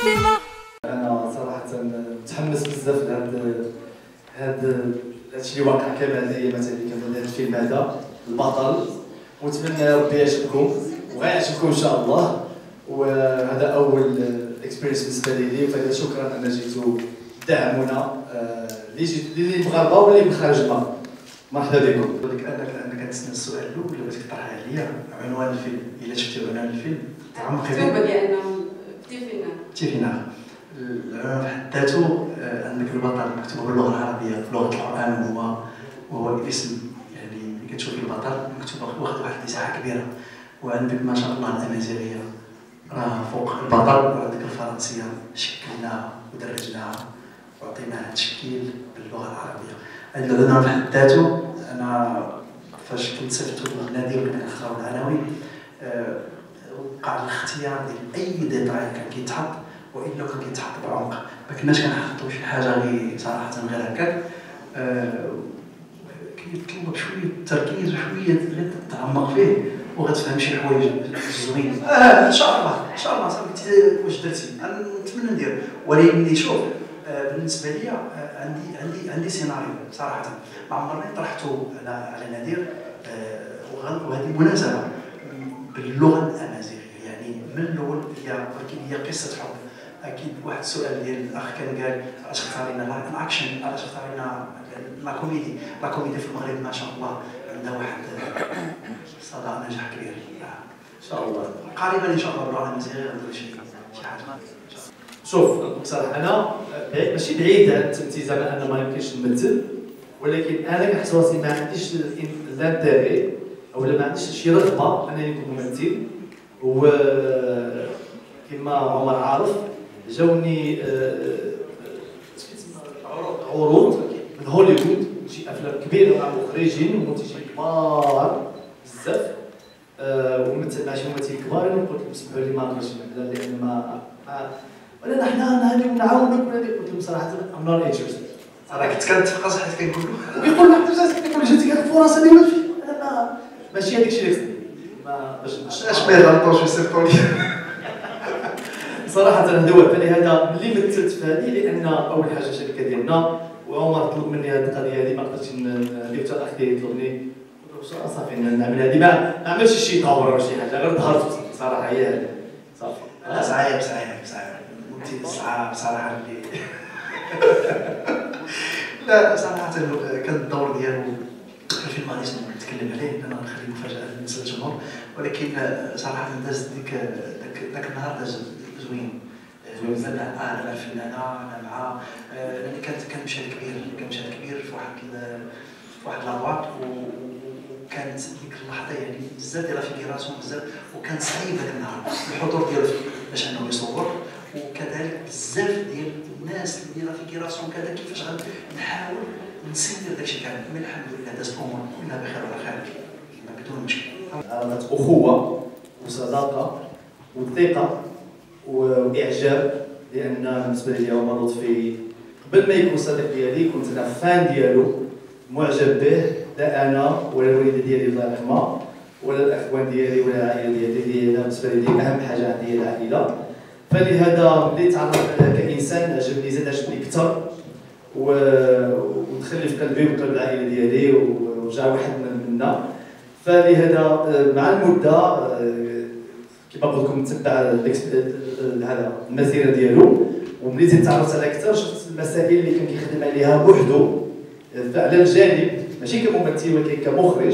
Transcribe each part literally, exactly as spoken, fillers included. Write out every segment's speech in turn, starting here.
السينما. انا صراحه متحمس بزاف لهذا هذا هادشي اللي واقع كامل هاد الايامات اللي كنبدا هاد الفيلم هذا البطل، ونتمنى ربي يعجبكم وغيعجبكم ان شاء الله. وهذا اول اكسبيرينس بالنسبه لي، فهذا شكرا ان جيتوا تدعمونا اللي جيت اللي مغاربه واللي من خارج المغرب. مرحبا بكم. لك انا انا كنتسنى السؤال الاول اللي بغيتك تطرح عليا عنوان الفيلم. الا شفتي عنوان الفيلم تعمقي فيه مكتوبه ديالنا تيفينا تيفينا العنوان بحد ذاته. عندك البطل مكتوب باللغه العربيه بلغه القران، وهو وهو الاسم يعني ملي كتشوفي البطل مكتوب واخد واحد المساحه كبيره. وعندك ما شاء الله الامازيغيه راه فوق البطل، وعندك الفرنسيه شكلناها ودرجناها وعطيناها تشكيل باللغه العربيه. هذا العنوان بحد ذاته انا فاش كنت صيفطو للنادي وكنا نختاروا العناوين وقع الاختيار ديال اي ديتاي كان كيتحط، والا كان كيتحط بعمق. ما كناش كنحطوا شي حاجه غير صراحه غير هكاك. كيطلب شويه تركيز وشويه غير تتعمق فيه وغتفهم شي حوايج زوينين. اه ان شاء الله ان شاء الله صافي واش درتي نتمنى ندير. ولكن شوف بالنسبه لي عندي عندي عندي سيناريو صراحه ما عمرني طرحته على على نادر، وهذه مناسبه باللغه الامازيغيه يعني من الاول. هي ولكن هي قصه حب. اكيد واحد السؤال ديال الاخ كان قال علاش اختارينا الاكشن، علاش اختارينا لا كوميدي. لا كوميدي في المغرب ما شاء الله عندها واحد صدى نجاح كبير ان شاء الله. قريبا ان شاء الله باللغه الامازيغيه غنديروا شي شي حاجه. شوف بصراحه انا ماشي بعيد عن التمثيل، زعما انا ما يمكنش نمثل، ولكن انا كنحس راسي ما عنديش لانتيغي او ما عنديش شي رغبه انني نكون ممثل. و كما عمر عارف جاوني عروض من هوليوود، شي افلام كبيره مع مخرجين ومنتجين كبار بزاف، ومثل مع شي ممثلين كبار. انا قلت لهم سمحوا لي ما نقدرش نعمل لان ما ولا حنا نهضروا ونعاونوك ولا قلت لهم صراحه ام نوت انتريستد. انا كنت كنتفقص حيت كنقول له ويقول لك انت كيقول جاتك هاد الفرص هذه ماشي انا ماشي هذاك الشيء اللي خصني ما باش اش بيه غلطوش يصيفطوا لي. صراحه هذا هو فلهذا ملي مثلت في هذه، لان اول حاجه الشركه ديالنا وعمر طلب مني هذه القضيه هذه، ما قدرتش ندير حتى الاخ ديالي يطلبني، قلت له صافي نعمل هذه، ما نعملش شي طور ولا شي حاجه، غير ظهرت صراحه هي هذه صافي. لا صعيب صعيب صعيب انت صعاب صراحه اللي لا صراحه كان الدور ديالو الفيلم غادي نتكلم عليه لان غنخلي مفاجاه بالنسبه للجمهور، ولكن صراحه داز ديك داك داك النهار داز زوين زوين. انا مع الفنانه انا مع لان كانت كان مشهد كبير كان مشهد كبير في واحد في واحد لابواط، وكانت ديك اللحظه يعني بزاف ديال فيكيراسيون بزاف، وكان صعيب هذاك النهار الحضور ديالو باش انه يصور، وكذلك بزاف ديال الناس اللي دايره فيكيراسيون كذا كيفاش غنحاول نسير داكشي كامل. من الحمد لله دازت الامور كلها بخير وعلى خير بدون مشكل. علامات اخوه وصداقه وثقه واعجاب، لان بالنسبه لي عمر لطفي قبل ما يكون صديق ديالي كنت انا فان ديالو معجب به، لا انا ولا الوالده ديالي الله يرحمها ولا الاخوان ديالي ولا العائله ديالي. ديالي بالنسبه لي اهم حاجه عندي هي العائله، فلهذا ملي تعرفت عليه كانسان عجبني زاد عجبني اكثر ودخل لي في قلبي وقلب العائله ديالي وجا واحد منا. فلهذا مع المده كما قلت لكم نتبع هذا المسيره ديالو، وملي زدت تعرفت على اكثر شفت المسائل اللي كان كيخدم عليها بوحدو على الجانب ماشي كممثل ولكن كمخرج.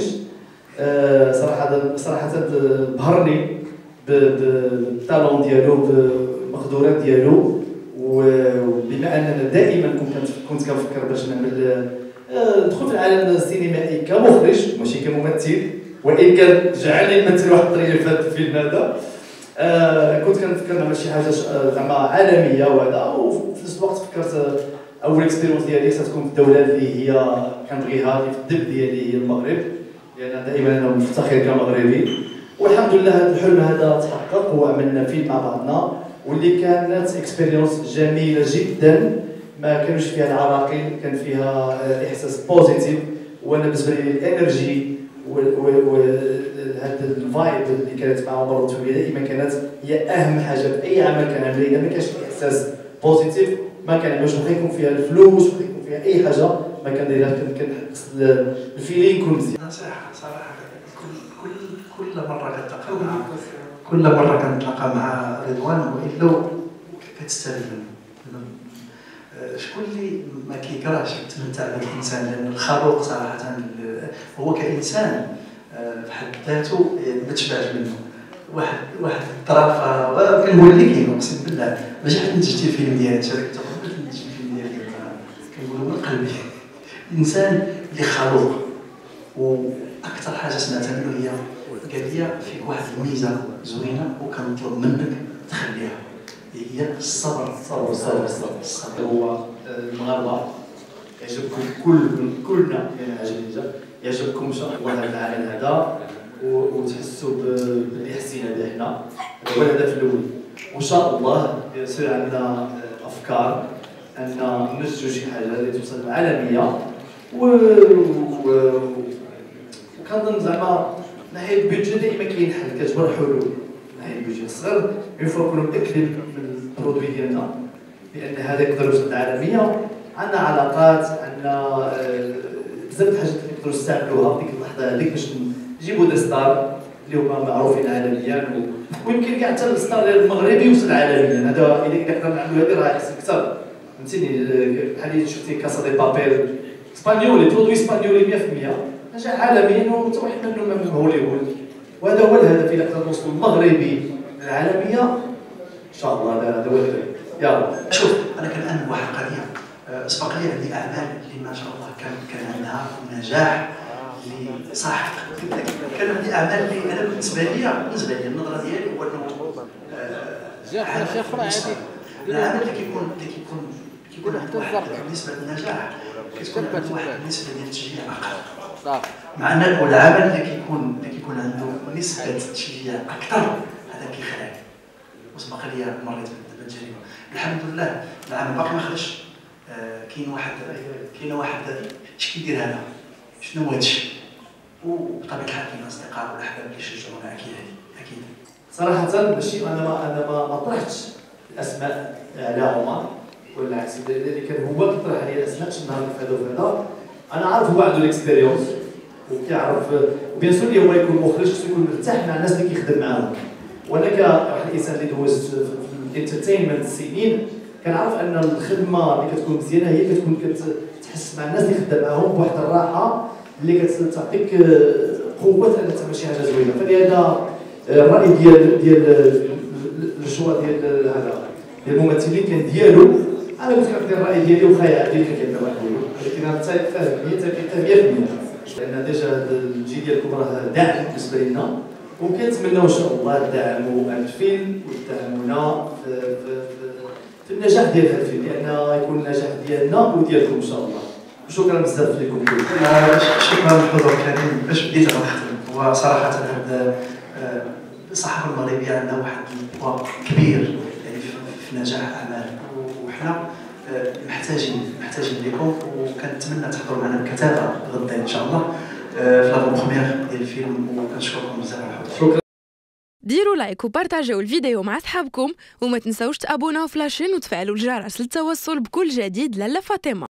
صراحه صراحه بهرني بالتالون ديالو بالمقدورات ديالو، وبما اننا دائما كنت كنت كنفكر باش نعمل ندخل في العالم السينمائي كمخرج ماشي كممثل، وان كان جعلني نمثل واحد الطريقه في هذا الفيلم هذا. آه كنت كنفكر نعمل شي حاجه زعما عالميه وهذا، وفي نفس الوقت فكرت اول اكسبيريونس ديالي ستكون في الدوله اللي هي كنبغيها اللي في الدب ديالي هي المغرب، لان دائما انا مفتخر كمغربي. والحمد لله هذا الحلم هذا تحقق وعملنا فيلم مع بعضنا، واللي كانت اكسبيريونس جميله جدا، ما كانوش فيها العراقيل، كان فيها احساس بوزيتيف. وانا بالنسبه لي الانرجي هذا الفايب اللي كانت مع عمر الطفوليه دائما كانت هي اهم حاجه في اي عمل كنعمل. اذا ما كانش احساس بوزيتيف ما كنعملش، واخا يكون فيها الفلوس واخا يكون فيها اي حاجه ما كنديرهاش، كنحس الفيلين يكون مزيان. نصيحه صراحه كل كل كل مره كنتلاقى مع كل مره كنتلاقى مع رضوان والا كتستافد منه. شكون اللي ما كيكرهش يتمتع بالانسان، لان الخلوق صراحه هو كانسان في حد ذاته ما تشبعش منه. واحد واحد الطرافه كنقول لك كاين اقسم بالله باش حد نتجتي الفيلم ديالك شاركت قبل نتجتي الفيلم ديالك كنقول من قلبي انسان اللي خلوق. واكثر حاجه سمعتها منه هي قال لي فيك واحد الميزه زوينه وكنطلب منك تخليها، هي الصبر. الصبر الصبر الصبر الصبر. هو المغاربه يعجبكم كل كلنا يعني عجبني يعجبكم هذا العمل هذا وتحسوا باللي حسينا به حنا. هذا هو الهدف الاول، وان شاء الله يصير عندنا افكار ان ننتجوا شي حاجه اللي توصل عالميه. و وكنظن زعما ناحيه البيدجي دائما كاين حل، كتجبر حلول ناحيه البيدجي الصغير. اون فوا نكونوا متاكدين من البرودوي ديالنا بان هذا يقدر يوصل عالميه. عندنا علاقات، عندنا بزاف د الحاجات اللي نقدروا نستعملوها في ديك اللحظه هذيك باش نجيبوا دي ستار اللي هما معروفين عالميا، ويمكن كاع حتى الستار ديال المغربي يوصل عالميا. هذا الا قدرنا نعملوا هذه راه يحسن اكثر، فهمتيني. بحال اللي شفتي كاسا دي بابيل اسبانيولي، برودوي اسبانيولي مية في المية نجح عالميا ومتوحد منه من هوليوود. وهذا هو الهدف، الا قدرنا نوصلوا المغربي للعالميه ان شاء الله. هذا هو الهدف. يلا شوف، انا كنأمن بواحد القضيه. سبق لي عندي اعمال اللي ما شاء الله كان كان عندها نجاح اللي صح. كان عندي اعمال اللي انا بالنسبه لي بالنسبه لي النظره ديالي هو انه جا شي اخرى عادي. العمل اللي كيكون اللي كيكون كيكون واحد بالنسبه للنجاح كتكون عنده واحد النسبه ديال التشجيع اقل. مع ان العمل اللي كيكون اللي كيكون عنده نسبه تشجيع اكثر هذا كيخلع. وسبق لي مريت بالتجربه الحمد لله. العمل باقي ما خرجش. كاين واحد كاين واحد اش كيدير هذا، شنو هو هادشي. وبطبيعه الحال كاين اصدقاء والاحباب اللي يشجعونا اكيد اكيد. صراحه ماشي انا ما انا ما ما طرحتش الاسماء على عمر ولا العكس، اللي كان هو كيطرح عليا الاسماء شنو نهار في هذا وفي هذا. انا عارف هو عنده الاكسبيريونس وكيعرف، وبيان سور اللي هو يكون مخرج خصو يكون مرتاح مع الناس اللي كيخدم معاهم. وانا كواحد الانسان اللي دوزت في الانترتينمنت سنين كنعرف ان الخدمه اللي كتكون مزيانه هي كتكون كتحس مع الناس اللي خدام معاهم بواحد الراحه اللي كتعطيك قوه ان تعمل شي حاجه زوينه. فلهذا الراي ديال ديال الشوا ديال هذا ديال الممثلين كان ديالو. انا كنت كنعطي الراي ديالي واخا يعدي لك كيف ما كنقولوا، ولكن انا فاهم مية في المية لان ديجا هذا الجيل ديالكم راه داعم بالنسبه لنا، وكنتمناو ان شاء الله تدعموا هذا الفيلم وتدعمونا في, في, في, في النجاح ديال هذا الفيلم، لان يكون النجاح ديالنا وديالكم ان شاء الله. وشكرا بزاف لكم. شكرا للحضور الكريم. باش بديت غنختم، وصراحه هذا الصحافه المغربيه عندها واحد البوا كبير يعني في نجاح اعمال، وحنا محتاجين محتاجين لكم، وكنتمنى تحضروا معنا بكثافه غدا ان شاء الله في لافون بروميير ديال الفيلم، وكنشكركم بزاف على الحضور. شكرا. ديروا لايك وبارطاجيو الفيديو مع صحابكم، وما تنساوش تابوناو في لاشين وتفعلوا الجرس للتوصل بكل جديد. لاله فاطمه.